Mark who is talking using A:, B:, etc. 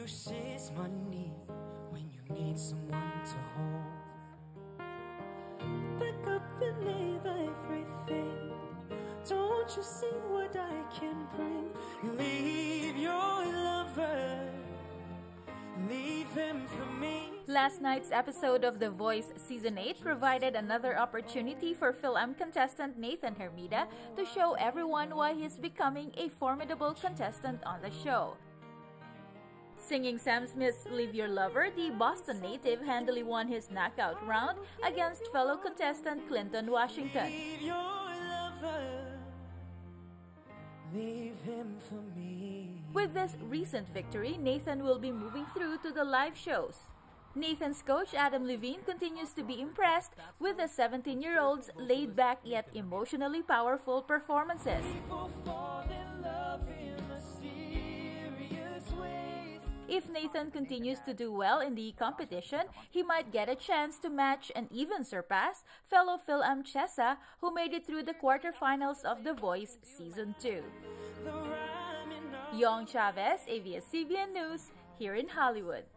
A: excuses money when you need someone to hold. Back up and leave everything. Don't you see what I can bring? Leave your lover, leave him for me.
B: Last night's episode of The Voice Season 8 provided another opportunity for Fil-Am contestant Nathan Hermida to show everyone why he's becoming a formidable contestant on the show. Singing Sam Smith's Leave Your Lover, the Boston native handily won his knockout round against fellow contestant Clinton Washington.
A: Leave your lover, leave him for me.
B: With this recent victory, Nathan will be moving through to the live shows. Nathan's coach Adam Levine continues to be impressed with the 17-year-old's laid-back yet emotionally powerful performances.
A: People fall in love in mysterious ways.
B: If Nathan continues to do well in the competition, he might get a chance to match and even surpass fellow Fil-Am Chessa, who made it through the quarterfinals of The Voice Season 2. Yong Chavez, ABS-CBN News, here in Hollywood.